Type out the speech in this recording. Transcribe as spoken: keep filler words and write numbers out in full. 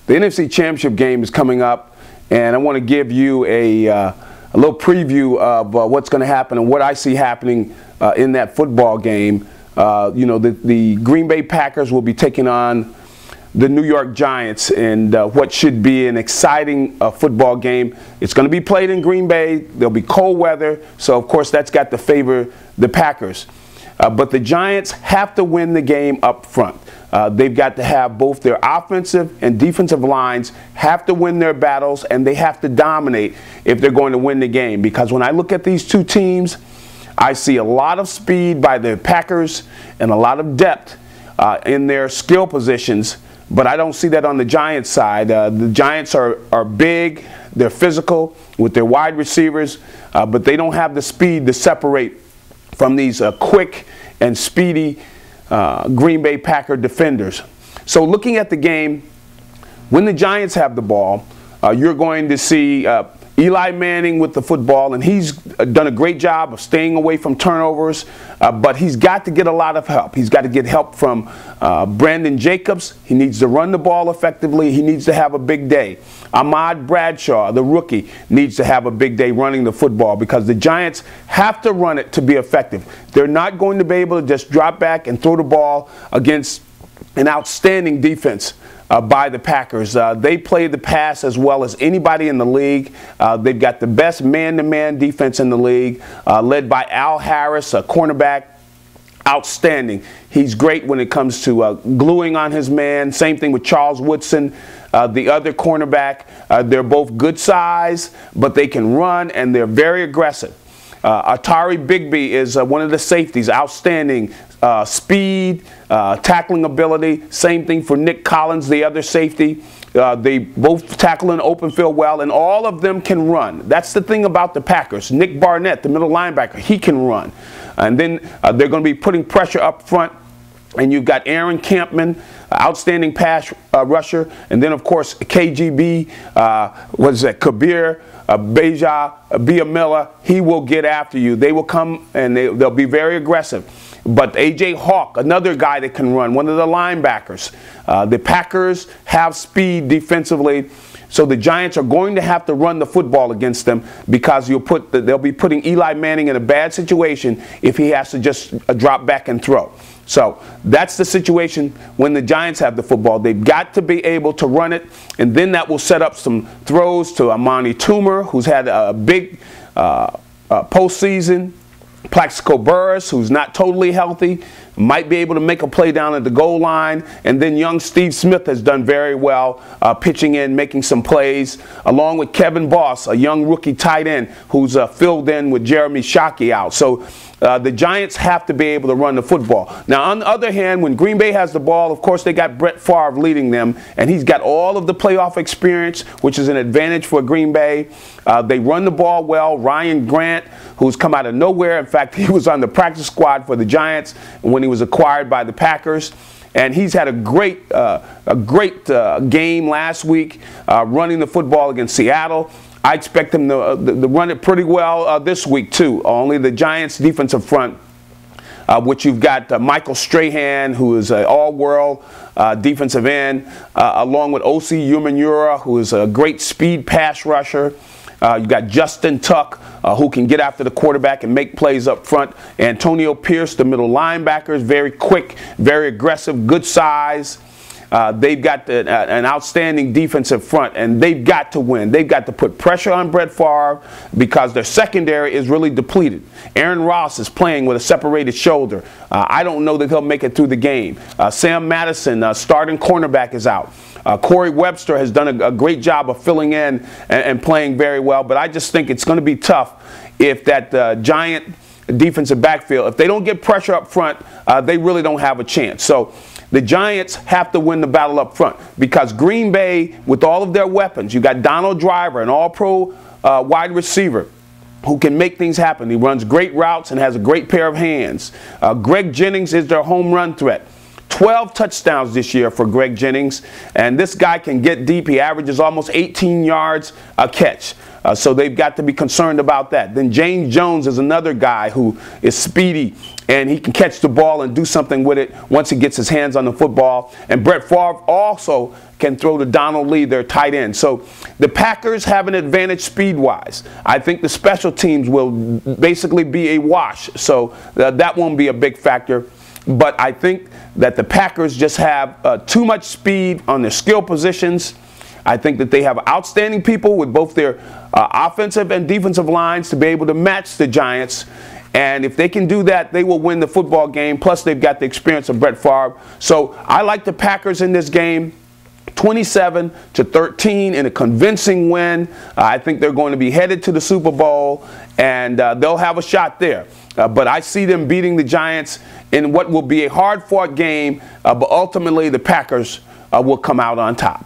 The N F C Championship game is coming up, and I want to give you a, uh, a little preview of uh, what's going to happen and what I see happening uh, in that football game. Uh, you know, the, the Green Bay Packers will be taking on the New York Giants, and uh, what should be an exciting uh, football game. It's going to be played in Green Bay. There'll be cold weather, so of course that's got to favor the Packers. Uh, but the Giants have to win the game up front. Uh, they've got to have both their offensive and defensive lines have to win their battles, and they have to dominate if they're going to win the game. Because when I look at these two teams, I see a lot of speed by the Packers and a lot of depth uh, in their skill positions. But I don't see that on the Giants side. Uh, the Giants are, are big, they're physical with their wide receivers, uh, but they don't have the speed to separate from these uh, quick and speedy uh, Green Bay Packer defenders. So looking at the game, when the Giants have the ball, uh, you're going to see uh, Eli Manning with the football, and he's done a great job of staying away from turnovers, uh, but he's got to get a lot of help. He's got to get help from uh, Brandon Jacobs. He needs to run the ball effectively. He needs to have a big day. Ahmad Bradshaw, the rookie, needs to have a big day running the football, because the Giants have to run it to be effective. They're not going to be able to just drop back and throw the ball against an outstanding defense Uh, by the Packers. Uh, they play the pass as well as anybody in the league. Uh, they've got the best man-to-man defense in the league, uh, led by Al Harris, a cornerback. Outstanding. He's great when it comes to uh, gluing on his man. Same thing with Charles Woodson, uh, the other cornerback. Uh, they're both good size, but they can run, and they're very aggressive. Uh, Atari Bigby is uh, one of the safeties. Outstanding uh, speed, uh, tackling ability. Same thing for Nick Collins, the other safety. Uh, they both tackle in open field well, and all of them can run. That's the thing about the Packers. Nick Barnett, the middle linebacker, he can run. And then uh, they're going to be putting pressure up front. And you've got Aaron Campman, outstanding pass uh, rusher. And then, of course, K G B, uh, what is that, Kabir uh, Beja uh, Biamila. He will get after you. They will come, and they, they'll be very aggressive. But A J Hawk, another guy that can run, one of the linebackers. Uh, the Packers have speed defensively. So the Giants are going to have to run the football against them, because you'll put the, they'll be putting Eli Manning in a bad situation if he has to just uh, drop back and throw. So that's the situation when the Giants have the football. They've got to be able to run it, and then that will set up some throws to Amani Toomer, who's had a big uh, uh, postseason. Plaxico Burress, who's not totally healthy, might be able to make a play down at the goal line. And then young Steve Smith has done very well uh, pitching in, making some plays, along with Kevin Boss, a young rookie tight end who's uh, filled in with Jeremy Shockey out. So uh, the Giants have to be able to run the football. Now, on the other hand, when Green Bay has the ball, of course, they got Brett Favre leading them, and he's got all of the playoff experience, which is an advantage for Green Bay. Uh, they run the ball well. Ryan Grant, who's come out of nowhere. In fact, he was on the practice squad for the Giants when he was acquired by the Packers. And he's had a great, uh, a great uh, game last week uh, running the football against Seattle. I expect him to, uh, to run it pretty well uh, this week, too. Only the Giants' defensive front, uh, which you've got uh, Michael Strahan, who is an all-world uh, defensive end, uh, along with O C Umenyiora, who is a great speed pass rusher. Uh, you got Justin Tuck, uh, who can get after the quarterback and make plays up front. Antonio Pierce, the middle linebacker, is very quick, very aggressive, good size. Uh, they've got the, uh, an outstanding defensive front, and they've got to win. They've got to put pressure on Brett Favre, because their secondary is really depleted. Aaron Ross is playing with a separated shoulder. Uh, I don't know that he'll make it through the game. Uh, Sam Madison, uh, starting cornerback, is out. Uh, Corey Webster has done a, a great job of filling in and, and playing very well, but I just think it's going to be tough if that uh, Giant defensive backfield, if they don't get pressure up front, uh, they really don't have a chance. So the Giants have to win the battle up front, because Green Bay, with all of their weapons, you got Donald Driver, an all-pro uh, wide receiver who can make things happen. He runs great routes and has a great pair of hands. Uh, Greg Jennings is their home run threat. twelve touchdowns this year for Greg Jennings, and this guy can get deep. He averages almost eighteen yards a catch. Uh, so they've got to be concerned about that. Then James Jones is another guy who is speedy, and he can catch the ball and do something with it once he gets his hands on the football. And Brett Favre also can throw to Donald Lee, their tight end. So the Packers have an advantage speed-wise. I think the special teams will basically be a wash, so uh, that won't be a big factor. But I think that the Packers just have uh, too much speed on their skill positions. I think that they have outstanding people with both their uh, offensive and defensive lines to be able to match the Giants. And if they can do that, they will win the football game. Plus, they've got the experience of Brett Favre. So I like the Packers in this game. twenty-seven to thirteen in a convincing win. Uh, I think they're going to be headed to the Super Bowl, and uh, they'll have a shot there. Uh, but I see them beating the Giants in what will be a hard-fought game, uh, but ultimately the Packers uh, will come out on top.